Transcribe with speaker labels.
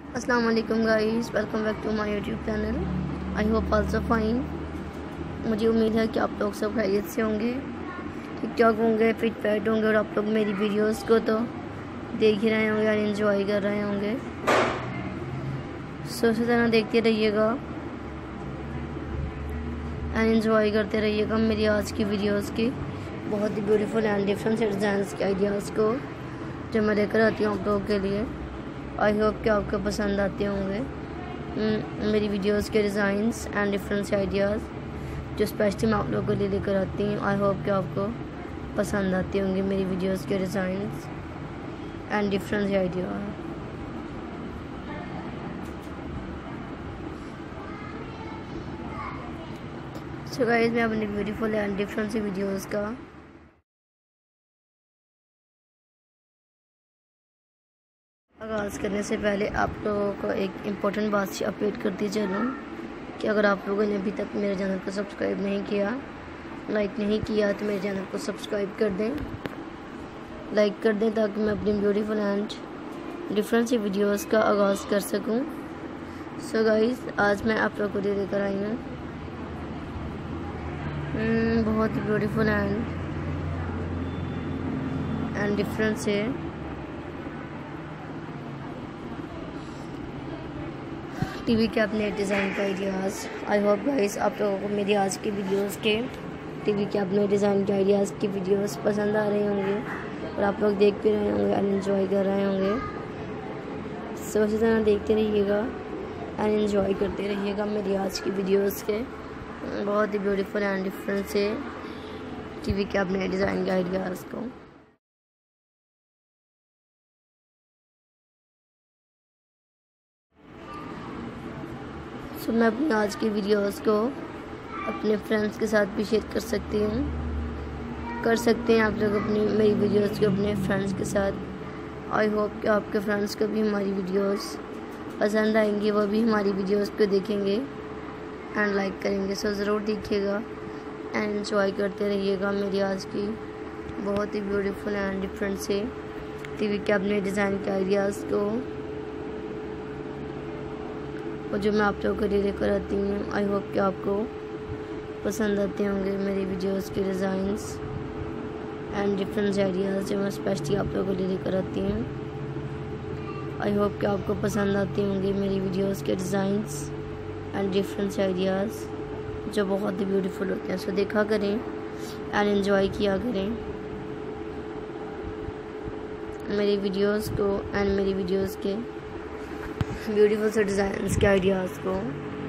Speaker 1: अस्सलाम वालेकुम guys, welcome back to my YouTube channel. I hope also fine. मुझे उम्मीद है कि आप लोग सब खैरियत से होंगे, ठीक ठाक होंगे, फिट फैट होंगे और आप लोग मेरी वीडियोस को तो देख ही रहे होंगे और एंजॉय कर रहे होंगे। सो इसी तरह देखते रहिएगा एंड एंजॉय करते रहिएगा मेरी आज की वीडियोस की बहुत ही ब्यूटीफुल एंड डिफरेंट डिज़ाइंस के आइडियाज़ को जो मैं लेकर आती हूँ आप लोगों के लिए। आई होप कि आपको पसंद आते होंगे मेरी वीडियोस के डिज़ाइंस एंड डिफरेंट आइडियाज़ जो स्पेशली मैं आप लोगों के लिए लेकर आती हूँ। आई होप कि आपको पसंद आते होंगे मेरी वीडियोस के designs and different ideas. So guys, मैं अपनी ब्यूटीफुल एंड डिफरेंट सी वीडियोस का आगाज़ करने से पहले आप लोगों को एक इम्पोर्टेंट बात से अपडेट करती चलूँ कि अगर आप लोगों ने अभी तक मेरे चैनल को सब्सक्राइब नहीं किया, लाइक नहीं किया, तो मेरे चैनल को सब्सक्राइब कर दें, लाइक कर दें ताकि मैं अपनी ब्यूटीफुल एंड डिफरेंट सी वीडियोस का आगाज़ कर सकूं। सो गाइस, आज मैं आप लोगों को लेकर आई हूँ बहुत ही ब्यूटीफुल एंड डिफरेंट से टीवी कैबिनेट डिज़ाइन का आइडियाज़। आई होप गाइस आप लोगों को मेरी आज की वीडियोस के टीवी कैबिनेट डिज़ाइन के आइडियाज़ की वीडियोस पसंद आ रहे होंगे और आप लोग देख भी रहे होंगे एंड एंजॉय कर रहे होंगे। सो इसी तरह देखते रहिएगा एंड एंजॉय करते रहिएगा मेरी आज की वीडियोस के बहुत ही ब्यूटीफुल एंड डिफरेंट से टीवी कैबिनेट डिज़ाइन के आइडियाज़ को। सो मैं अपनी आज की वीडियोस को अपने फ्रेंड्स के साथ भी शेयर कर सकती हूँ, कर सकते हैं आप लोग अपनी मेरी वीडियोस को अपने फ्रेंड्स के साथ। आई होप कि आपके फ्रेंड्स को भी हमारी वीडियोस पसंद आएंगी, वो भी हमारी वीडियोस को देखेंगे एंड लाइक करेंगे। सो ज़रूर देखिएगा एंड एंजॉय करते रहिएगा मेरी आज की बहुत ही ब्यूटीफुल एंड डिफरेंट से टीवी कैबिनेट डिज़ाइन के आइडियाज़ को और जो मैं आप लोगों के लिए लेकर आती हूँ। आई होप कि आपको पसंद आते होंगे मेरी वीडियोस के डिज़ाइंस एंड डिफरेंट आइडियाज़ जो मैं स्पेशली आप लोगों के लिए लेकर आती हूँ। आई होप कि आपको पसंद आते होंगे मेरी वीडियोस के डिज़ाइंस एंड डिफरेंट आइडियाज़ जो बहुत ही ब्यूटीफुल होते हैं। सो देखा करें एंड एंजॉय किया करें मेरी वीडियोस को एंड मेरी वीडियोस के ब्यूटीफुल से डिज़ाइंस के आइडियाज़ को।